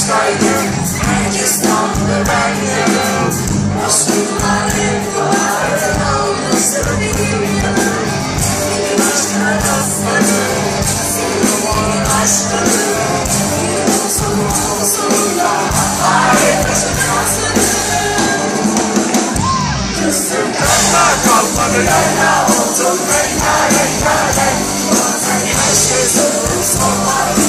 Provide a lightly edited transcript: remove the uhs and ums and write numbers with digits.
başkaydım. İstanbul'u bendim. Boşluklar hep vardı, yalnızdı benim yanım. Benim aşkına rastladım, senin aşkını. Yılın sonunda hayır başım rastladım. Küstüm kanla kalmadı yayla, oldum rengarenk. Bazen her şey sınırsız olmadı.